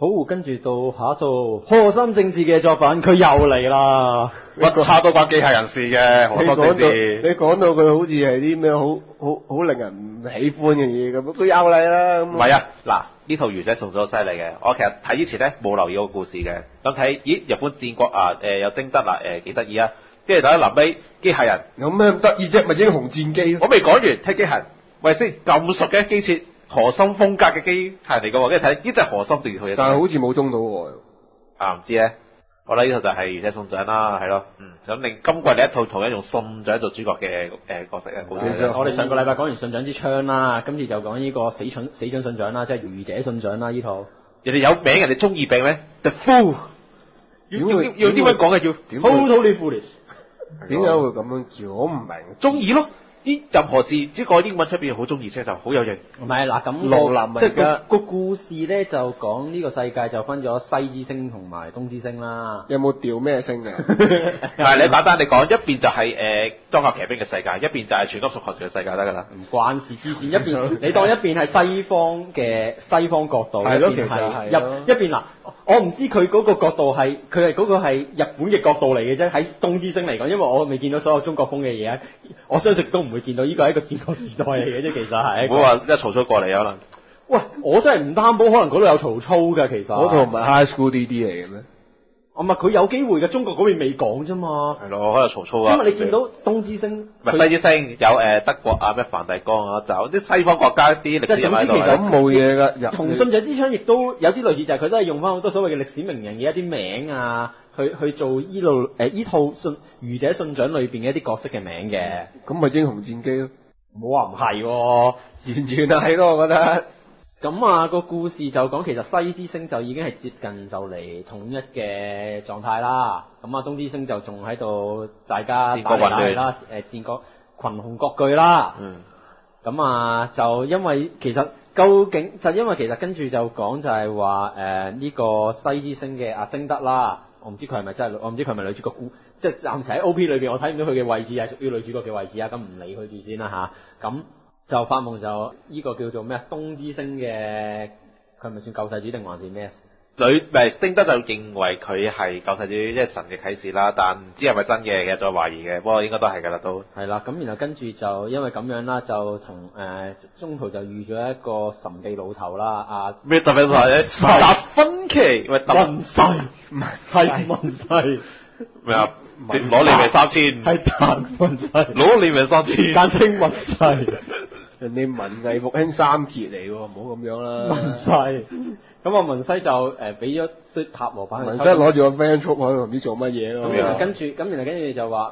好，跟住到下一套河森正治嘅作品，佢又嚟啦。 乜叉都關機械人事嘅，河森正治。 你講到佢好似係啲咩好令人唔喜歡嘅嘢咁，佢又嚟啦。 唔係啊，嗱呢套魚仔送咗犀利嘅，我其實睇之前咧冇留意個故事嘅，咁睇咦日本戰國啊有征得啦幾得意啊，跟住睇臨尾機械人有咩咁得意啫？咪英雄戰機我未講完，睇機械人，喂先咁熟嘅機設。河森風格嘅機械人嚟嘅喎，跟住睇呢隻河森正治套嘢， 但係好似冇中到喎。 唔知咧。好啦，呢套就係魚仔送獎啦，係咯。咁另今季另一套同樣用信長做主角嘅角色嘅故事。 我哋上個禮拜講完信長之槍啦，今次就講呢個死蠢信長啦，即係愚者信長啦呢套。 人哋有名，人哋中二病咩 ？The Fool。要點樣講嘅？要 Totally foolish。 點解會咁樣叫？我唔明。 中二咯。啲任何字，即係個英文出邊好中意車就好有型。 唔係嗱咁，即係個故事咧就講呢個世界就分咗西之星同埋東之星啦。 有冇調咩星啊？ 係你簡單你講，一邊就係裝甲騎兵嘅世界，一邊就係全金屬狂潮嘅世界得㗎啦。 唔關事，黐線一邊你當一邊係西方角度， 係咯，其實係一邊嗱，我唔知佢嗰個角度係佢係嗰個係日本嘅角度嚟嘅啫。喺東之星嚟講，因為我未見到所有中國風嘅嘢啊，我相信都唔會見到呢個係一個戰國時代嚟嘅啫。其實係唔好話一曹操過嚟可能。 喂，我真係唔擔保，可能嗰度有曹操㗎。其實嗰套唔係 High School DD 嚟嘅咩？ 佢有機會嘅，中國嗰邊未講啫嘛。 係咯，可能曹操啊。 因為你見到東之星， 唔係西之星有德國啊，咩梵蒂岡啊，就啲西方國家啲歷史人物喺度。 咁冇嘢㗎。 同信長之槍亦都有啲類似，就係佢都係用翻好多所謂嘅歷史名人嘅一啲名啊，去做依套愚者信長裏邊嘅一啲角色嘅名嘅。 咁咪英雄戰機咯？ 冇話唔係喎， 完全係咯，我覺得。 咁個故事就講其實西之星就已經係接近就嚟統一嘅狀態啦。咁東之星就仲喺度大家打嚟啦，戰國群雄割據啦。咁就因為其實跟住就講就係話呢個西之星嘅阿貞德啦，我唔知佢係咪真係，我唔知佢係咪女主角，即係暫時喺 OP 裏邊我睇唔到佢嘅位置係屬於女主角嘅位置啊，咁唔理佢住先啦吓。咁就發夢就呢個叫做咩東之星嘅，佢係咪算救世主定還是咩？ 貞德就認為佢係救世主，即係神嘅啟示啦，但唔知係咪真嘅，其實再懷疑嘅，不過應該都係㗎啦都。係啦，咁然後跟住就因為咁樣啦，就同中途就遇咗一個神秘老頭啦， 咩特別老頭咧？達芬奇，喂， 運世，係運世， 咩啊？攞你命3000， 係達運世， 攞你命3000， 簡稱運世。 人哋文藝復興三傑嚟喎，唔好咁樣啦。 運世。咁文西就俾咗堆塔羅牌， 文西攞住個 van 出去唔知做乜嘢咯。 然後跟住就話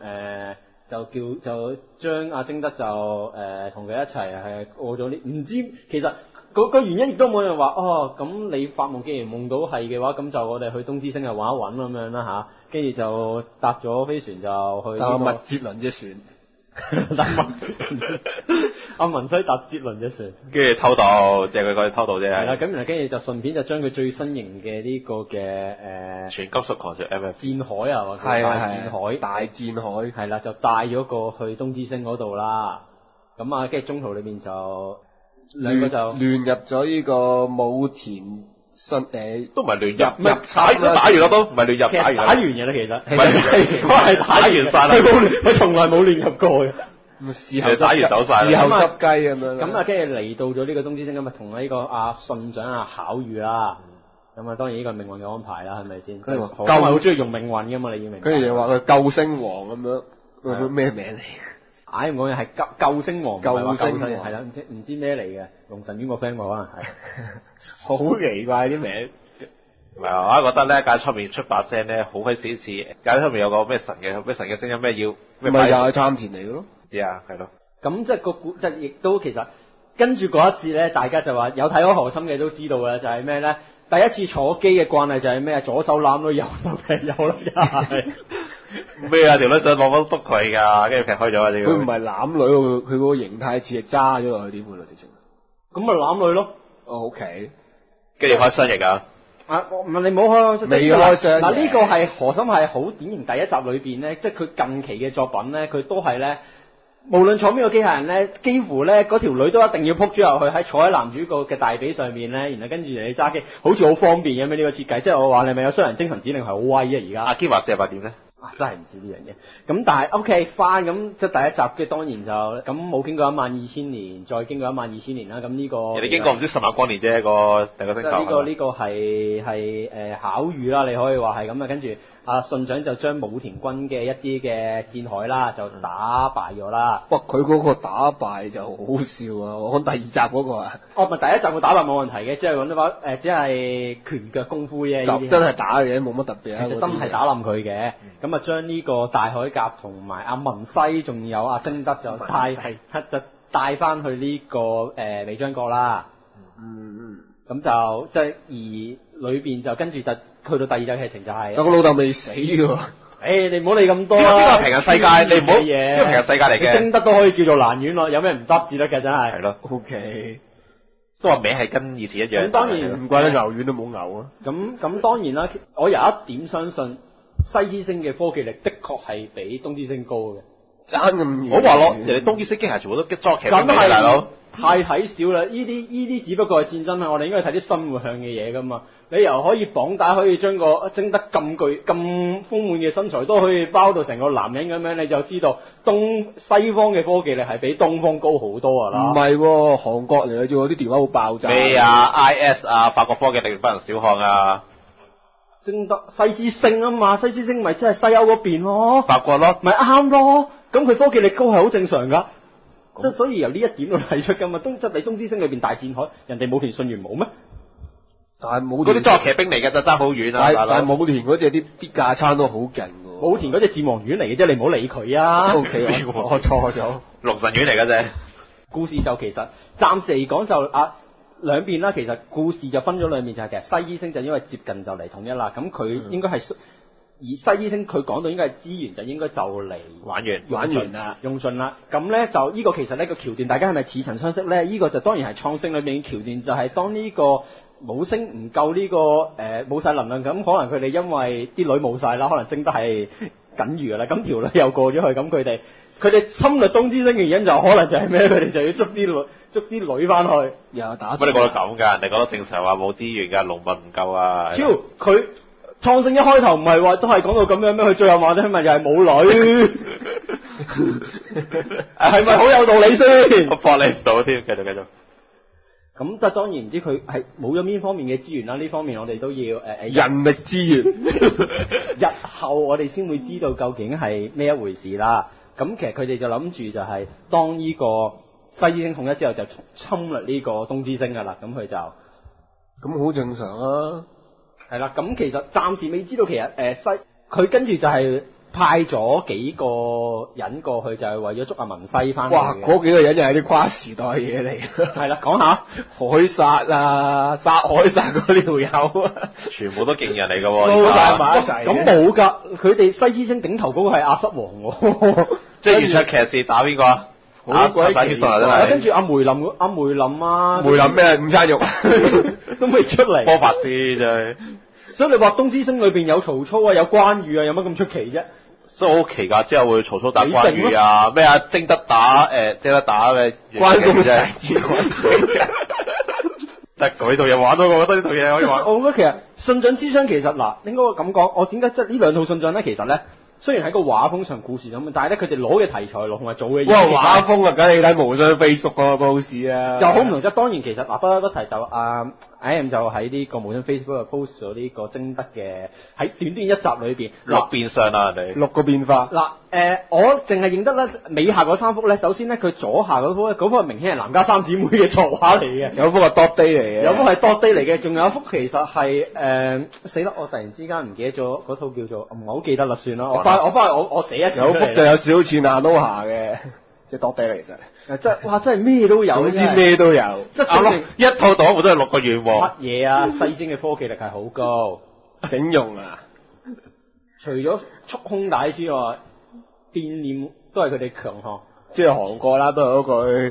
就將阿貞德就同佢一齊係過咗呢，唔知其實個原因亦都冇人話咁你發夢既然夢到係嘅話，咁就我哋去東之星啊玩一玩咁樣啦吓，跟住就搭咗飛船就去搭麥哲倫隻船。 阿文西搭捷倫隻船， 跟住偷渡，借佢過去偷渡啫。 係啦，咁然後跟住就順便就將佢最新型嘅呢個嘅全金屬狂潮 MF 戰海啊，大戰海係啦，就帶咗過去東之星嗰度啦。咁跟住中途裏面就兩個就亂入咗呢個武田都唔係亂入，打完啦都唔係亂入，打完嘅啦，其實我係打完晒啦， 佢從來冇亂入過嘅。 事後打完走晒啦， 事後執雞咁樣。 咁跟住嚟到咗呢個東之星，咁同呢個阿信長巧遇啦。咁當然呢個係命運嘅安排啦，係咪先？佢話好中意用命運噶嘛，你要明白。 跟住又話佢救星王咁樣，佢咩名嚟？ 唔講嘢係救星王， 救星係啦，唔知咩嚟嘅，龍神丸個 friend 可能係。 好奇怪啲名。 唔係啊，我覺得咧，街出面出把聲咧，好鬼死似街出面有個咩神嘅聲音，咩要咩？ 咪又係參田嚟嘅咯。 知啊，係咯。 咁即係即係亦都其實跟住嗰一節咧，大家就話有睇過河森嘅都知道嘅，就係咩咧？第一次坐機嘅慣例就係咩？左手攬女，右手劈友啦， 咩啊？條女想攞翻督佢㗎，跟住劈開咗啊！ 佢唔係攬女，佢嗰個形態似係揸咗落去點㗎啦，直情。 咁咪攬女咯。 OK。 跟住開雙翼啊！ 唔係你唔好開， 未開雙翼。 嗱呢個係河森係好典型第一集裏邊咧，即係佢近期嘅作品咧，佢都係咧無論坐邊個機械人咧，幾乎咧嗰條女都一定要撲咗入去，坐喺男主角嘅大髀上面咧，然後跟住你揸機，好似好方便咁樣呢個設計。即係我話你咪有雙人精神指令係好威啊！而家阿堅話48點咧？ 真係唔知呢樣嘢。咁但係 OK 翻咁即係第一集嘅，當然就咁冇經過12000年，再經過12000年啦。咁呢個人哋經過唔知10萬光年啫，個第個星球。 呢個係巧遇啦，你可以話係咁啊。跟住阿信長就將武田軍嘅一啲嘅戰海啦，就打敗咗啦。 哇！佢嗰個打敗就好好笑啊！我講第二集嗰個啊。 哦，咪第一集佢打敗冇問題嘅，即係講得話只係拳腳功夫啫。 就真係打嘅，冇乜特別啊。 其實真係打冧佢嘅。咁啊，將呢個大海甲同埋阿文西，仲有阿貞德就帶翻去呢個尾張國啦。咁就即係而裏邊就跟住就去到第二集劇情就係。 有個老豆未死喎。 你唔好理咁多啦。 呢個平行世界，你唔好嘢。呢個平行世界嚟嘅。 貞德都可以叫做蘭丸咯，有咩唔得至得嘅真係。 係咯。 OK。 都話名係跟以前一樣。 咁當然唔怪得牛丸都冇牛啊。 咁當然啦，我有一點相信西之星嘅科技力的確係比東之星高嘅。 爭咁遠。 我話咯，人哋東之星機械全部都裝劇本嘅大佬。 太睇少啦！呢啲只不過係戰爭啊！我哋應該睇啲生活向嘅嘢噶嘛。你又可以綁帶，可以將個貞德咁豐滿嘅身材都可以包到成個男人咁樣，你就知道西方嘅科技力係比東方高好多啊啦。 唔係喎，韓國嚟嘅啫喎，啲電話好爆炸。 咩啊 ？IS 啊，法國科技力不能小看啊！ 貞德西之星啊嘛，西之星咪即係西歐嗰邊咯。 法國咯， 咪啱咯。咁佢科技力高係好正常噶。即係所以由呢一點度睇出噶嘛，即係你東之星裏邊大戰海，人哋武田信玄冇咩？ 但係武嗰啲裝騎兵嚟嘅就爭好遠啊！ 但係武田嗰隻啲架撐都好勁喎。 武田嗰隻戰王丸嚟嘅啫，你唔好理佢啊。 O K， 我錯咗。 龍神丸嚟嘅啫。 故事就其實暫時嚟講就兩邊啦，其實故事就分咗兩邊，就係其實西之星就因為接近就嚟統一啦，咁佢應該係。而西之星佢講到應該係資源就應該就嚟玩完啦，用盡啦。咁咧就呢個其實呢個橋段，大家係咪似曾相識咧？呢個就當然係創星裏面嘅橋段，就係當呢個母星唔夠呢個冇晒能量，咁可能佢哋因為啲女冇晒啦，可能貞德係僅餘噶啦，咁條女又過咗去，咁佢哋侵略東之星嘅原因就可能就係咩？佢哋就要捉啲女翻去，又打。 乜你講到咁㗎？人哋講到正常話冇資源㗎，農民唔夠啊。 超佢。創星一開頭唔係話都係講到咁樣咩？佢最後話啫咪又係冇女，係咪好有道理先？ 我駁你唔到添，繼續。 咁即係當然唔知佢係冇咗邊方面嘅資源啦。呢方面我哋都要人力資源。 日後我哋先會知道究竟係咩一回事啦。咁其實佢哋就諗住就係當呢個西之星統一之後就侵略呢個東之星噶啦。咁佢就咁好正常啊。 係啦，咁其實暫時未知道，其實佢跟住就係派咗幾個人過去，就係為咗捉阿文西翻嚟。哇！ 嗰幾個人又係啲跨時代嘢嚟。 係啦，講下海殺啊，殺海殺嗰條友啊， 全部都勁人嚟㗎喎。 都帶埋一齊。 咁冇㗎，佢哋西之星頂頭嗰個係阿瑟王喎。 即係圓桌騎士打邊個啊？ 好鬼打血神真係。 跟住阿梅林梅林咩午餐肉都未出嚟。 波法師真係。 所以你話東之星裏邊有曹操啊，有關羽啊，有乜咁出奇啫？ 所以好奇㗎，之後會曹操打關羽啊，咩啊貞德打咩關公啫。 得佢套嘢玩到，我覺得呢套嘢可以玩。 我覺得其實信長之傷其實嗱，應該咁講，我點解即係呢兩套信長咧？其實咧。雖然喺個畫風上故事咁，但係咧佢哋攞嘅題材同埋做嘅嘢， 哇畫風啊，梗係你睇無雙 Facebook 嗰個 post 啊， 就好唔同。即係當然其實不得不提就IM 就喺呢個無雙 Facebook 嘅 post 咗呢個貞德嘅喺短短一集裏邊 6變相啦，人哋 6個變化。 嗱我淨係認得咧尾下嗰3幅咧，首先咧佢左下嗰幅咧，嗰幅係明顯係南家三姊妹嘅作畫嚟嘅， 有幅係 dot day 嚟嘅， 有幅係 dot day 嚟嘅，仲有一幅其實係死啦！我突然之間唔記得咗嗰套叫做唔係好記得啦，算啦，我翻去我寫一次。 有幅就有少似娜諾夏嘅，即係 dot day 其實。 真係咩都有， 總之咩都有。 即係一套黨服都係6個願望。 乜嘢啊？西精嘅科技力係好高， 整容啊！ 除咗束胸帶之外，變臉都係佢哋強項。 即係韓國啦，都係嗰句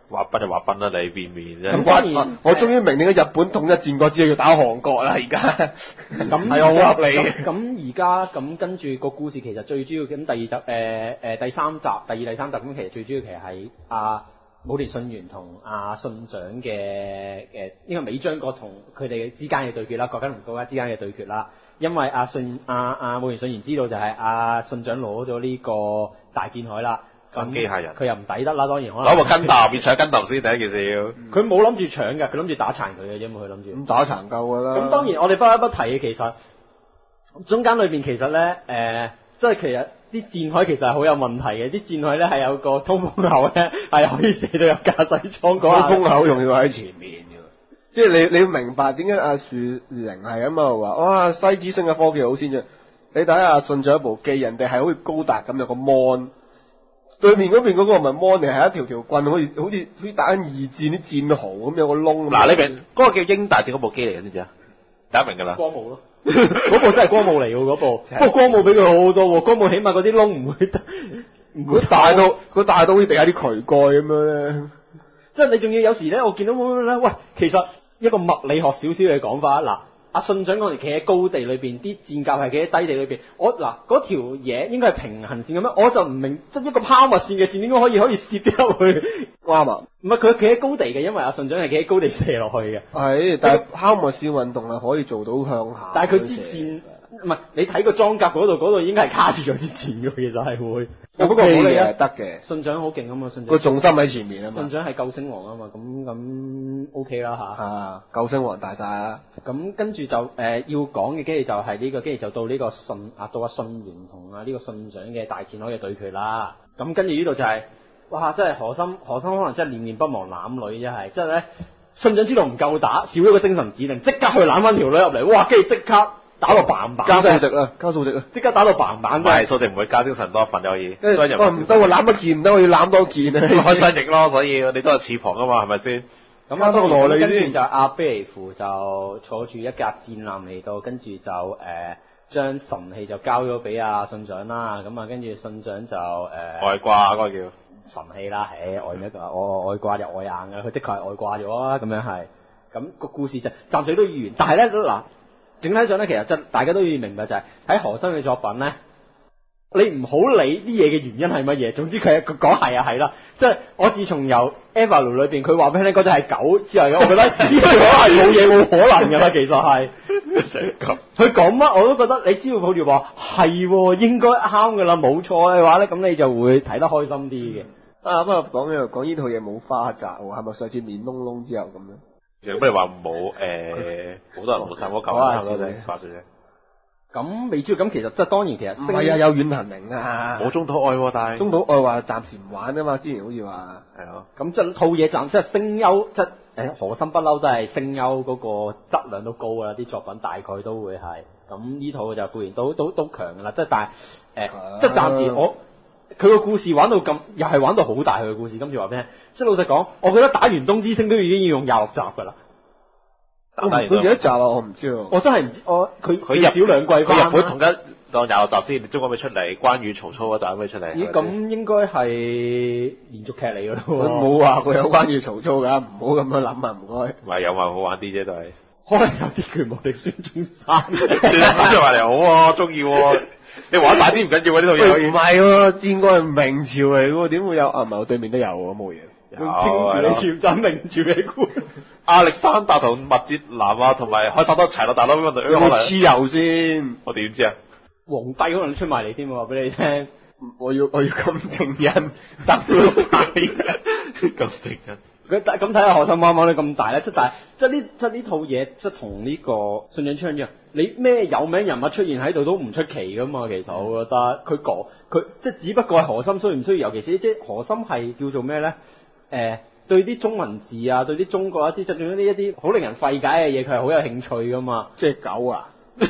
話賓就話賓啦，你變面啫。 咁當然我終於明點解日本統一戰國之後要打韓國啦，而家咁係好合理嘅。 咁而家咁跟住個故事其實最主要咁第二集第三集第二第三集咁其實最主要其實係武田信玄同信長嘅呢個尾張國同佢哋之間嘅對決啦，國家同國家之間嘅對決啦。因為武田信玄知道就係信長攞咗呢個大戰海啦。 新機械人佢又唔抵得啦，當然可能攞個跟頭，變搶跟頭先第一件事要。 佢冇諗住搶嘅，佢諗住打殘佢嘅啫嘛，佢諗住。 咁打殘夠㗎啦。 咁當然我哋不得不提嘅，其實中間裏邊其實咧即係其實啲戰海其實係好有問題嘅，啲戰海咧係有個通風口咧係可以射到入駕駛艙嗰下。 通風口仲要喺前面嘅，即係你要明白點解阿樹靈係咁啊話，哇西之星嘅科技好先進。你睇下信長一部機，人哋係好似高達咁有個 mon。對面嗰邊嗰個唔係 mon 嚟，係一條棍，好似打緊二戰啲戰壕咁有個窿。 嗱，你明嗰個叫英大戰嗰部機嚟嘅，知唔知啊？大家明㗎啦。 光武咯，嗰部真係光武嚟㗎嗰部。不過光武比佢好好多喎，光武起碼嗰啲窿唔會大到佢大到好似地下啲渠蓋咁樣咧。 即係你仲要有時咧，我見到咧，喂，其實一個物理學少少嘅講法嗱。信長嗰陣企喺高地裏邊，啲戰甲係企喺低地裏邊。嗰條嘢應該係平行線咁樣，我就唔明，即係一個拋物線嘅箭點解可以攝得入去？啱啊！唔係佢企喺高地嘅，因為信長係企喺高地射落去嘅。係， 但係拋物線運動係可以做到向下。 但係佢支箭唔係你睇個裝甲嗰度應該係卡住咗支箭嘅，其實係會。不過冇理啊， 得嘅。 信長好勁啊嘛，信長個重心喺前面啊嘛。 信長係救星王啊嘛，咁 OK 啦嚇。 救星王大晒啦。 咁跟住就要講嘅，跟住就係呢個，跟住就到呢個到信玄同呢個信長嘅大戰海嘅對決啦。咁跟住呢度就係，哇！真係何心可能真係念念不忘攬女，真係，即係咧信長知道唔夠打，少咗個精神指令，即刻去攬翻條女入嚟，哇！跟住即刻打到嘭嘭， 加數值啊，加數值啊， 即刻打到嘭嘭。 係數值唔會加精神多一份就可以。 唔得喎，攬一件唔得，我要攬多件啊！ 開身翼咯，所以你都係翅膀啊嘛，係咪先？ 咁加多個蘿莉先。 跟住就阿卑彌呼就坐住一架戰艦嚟到，跟住就將神器就交咗俾信長啦。咁啊，跟住信長就外掛嗰個叫神器啦，外掛就外硬嘅，佢的確係外掛咗啊，咁樣係。咁個故事就暫時都完，但係咧嗱，整體上咧其實真大家都要明白就係睇何生嘅作品咧。你唔好理啲嘢嘅原因係乜嘢，總之佢講係啊係啦，即係我自從由 Evalu 裏邊佢話俾你聽嗰隻係狗之後，我覺得呢個可能係冇嘢冇可能㗎啦，其實係佢講乜我都覺得你只要抱住話係應該啱㗎啦，冇錯嘅話咧，咁你就會睇得開心啲嘅。 不過講呢套嘢冇花澤喎，係咪上次面窿窿之後咁樣？ 有咩話冇好多人冇睇嗰嚿啊？發説啫。 咁未知道，咁其實即係當然其實唔係啊，有遠藤明啊， 冇中島愛喎，但係中島愛話暫時唔玩啊嘛，之前好似話係咯。 咁即係套嘢即係聲優，即係何心不嬲都係聲優嗰個質量都高啦，啲作品大概都會係。咁呢套就固然都強噶啦，即係但係即係暫時佢個故事玩到咁，又係玩到好大佢嘅故事。今次話俾你聽，即係老實講，我覺得打完東之星都已經要用26集噶啦。 佢幾多集啊？我唔知喎。 我真係唔知，佢入少兩季翻。 日本同一當26集先，中國未出嚟，關羽曹操嗰集未出嚟。 咦？咁應該係連續劇嚟噶咯？ 佢冇話佢有關羽曹操噶，唔好咁樣諗啊！唔該。 唔係有話好玩啲啫，都係。 可能有啲拳無敵孫中山。 孫中山嚟好啊，中意喎。你玩大啲唔緊要啊，呢套嘢。 唔係喎，戰國係明朝嚟喎，點會有？唔係我對面都有喎，冇嘢。 用清朝嚟挑戰明朝嘅官。 亞歷山大同麥哲南啊，同埋開薩多齊咯，大佬邊個有冇黐油先？ 我點知啊？ 皇帝可能出埋嚟添喎，俾你聽。 我要金正恩得金正恩。 咁睇下何心啱啱你咁大咧，即係呢套嘢，即係同呢個信長槍一樣，你咩有名人物出現喺度都唔出奇噶嘛。其實我覺得佢即係只不過係何心需唔需要，尤其是即係何心係叫做咩咧？對啲中文字啊，對啲中國一啲，即係對一啲好令人費解嘅嘢，佢係好有興趣噶嘛。 即係狗啊？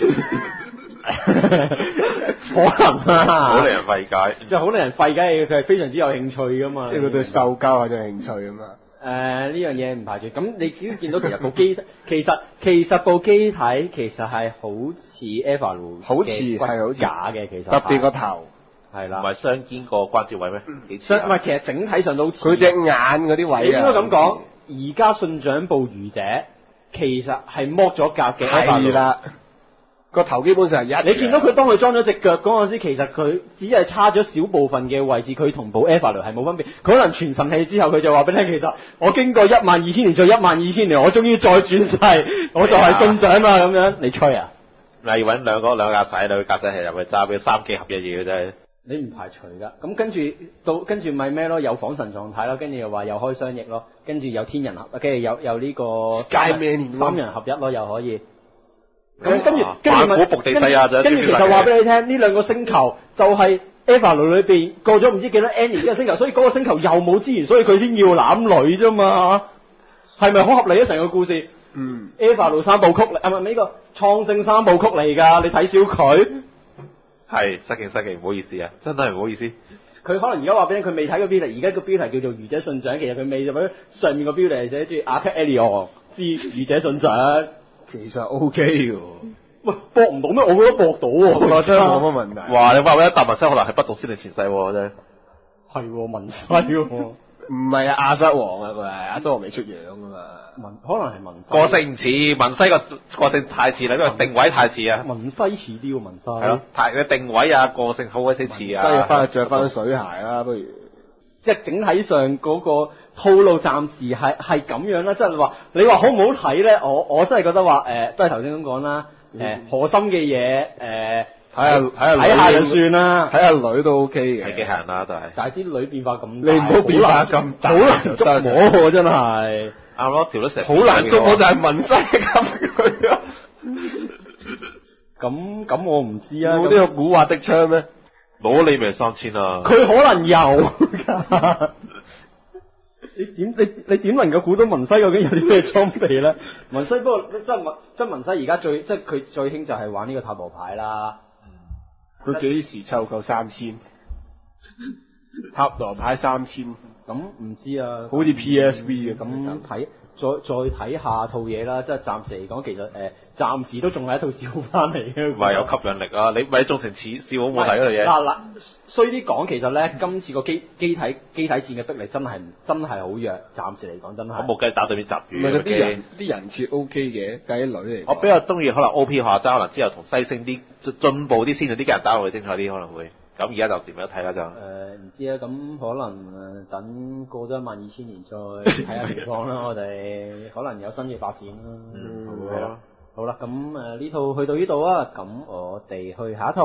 可能啊， 好令人費解， 即係好令人費解嘅嘢，佢係非常之有興趣噶嘛。 即係佢對獸交係有興趣噶嘛。 呢樣嘢唔排除。咁你已經見到其實部機其實部機體其實係好似 Evalu 好似係好假嘅，其實特別個頭係啦， 唔係雙肩個關節位咩？幾似唔係，其實整體上都似。 佢隻眼嗰啲位你應該咁講，而家信長部愚者其實係剝咗格嘅。 係啦，個頭基本上係一樣。 你見到佢當佢裝咗隻腳嗰陣時，其實佢只係差咗少部分嘅位置，佢同部 EVA 雷係冇分別。佢可能傳神器之後，佢就話俾你聽，其實我經過12000年再12000年，我終於再轉世，我就係信長啦咁樣。你吹啊？ 嗱，要揾兩架駕駛器入去揸，俾3機合一嘢嘅啫。 你唔排除噶，咁跟住咪咩咯？有仿神狀態咯，跟住又話又開雙翼咯，跟住有天人合，跟住有呢個三人合一咯，又可以。咁跟住反古伏地西啊！ 跟住其實話俾你聽，呢兩個星球就係 EVA 雷裏邊過咗唔知幾多 N 年之後星球，所以嗰個星球又冇資源，所以佢先要攬女啫嘛。係咪好合理啊？成個故事。EVA 雷3部曲嚟，係咪呢個創聖3部曲嚟㗎？你睇小佢。 係失敬，唔好意思啊，真係唔好意思。 佢可能而家話俾你，佢未睇個標題，而家個標題叫做愚者信長，其實佢未就喺上面個標題寫住 Arc Elio 之愚者信長， 其實 OK 嘅。 喂，搏唔到咩？我覺得搏到喎， 我覺得冇乜問題。 哇！你話一達文西可能係不讀先定前世喎，真係。 係文西喎， 唔係啊，亞瑟王啊，佢係亞瑟王未出樣㗎嘛。 可能係文西。 個性唔似文西個性太似啦，因為定位太似啊。 文西似啲喎，文西。 係咯，佢定位啊，個性好鬼死似啊。 西翻去着翻水鞋啦，不如。 即係整體上嗰個套路暫時係咁樣啦，即係你話好唔好睇咧？我真係覺得話都係頭先咁講啦。核心嘅嘢睇下就算啦， 睇下女都 OK 嘅， 係機械人啦都係。 但係啲女變化咁大，你唔好變化咁大， 好難捉摸喎，真係。 啱咯，條都成。 好難捉摸就係文西咁佢啊。 咁我唔知啊。 冇呢個古惑的槍咩？ 攞你咪3000啊！ 佢可能有㗎。你點能夠估到文西究竟有啲咩裝備咧？文西不過真文西而家即係佢最興就係玩呢個塔羅牌啦。 佢幾時湊夠3000？塔羅牌3000。 咁唔知啊。 好似 PSV 嘅咁睇。再睇下套嘢啦，即係暫時嚟講，其實暫時都仲係一套笑翻嚟嘅。 唔係有吸引力啊！你咪仲成似笑好冇睇嗰套嘢。 嗱，衰啲講，其實咧今次個機體戰嘅逼力真係好弱，暫時嚟講真係。 我冇計打對面集住。 唔係啲人設 OK 嘅，計啲女嚟。 我比較中意可能 OP 下爭，可能之後同西星啲進步啲先進啲嘅人打落去精彩啲可能會。咁而家就時咪得睇啦就。唔知啊，咁可能等過咗12000年再睇下情況啦。我哋可能有新嘅發展啦。 係咯。 好啦，咁呢套去到呢度啊，咁我哋去下一套。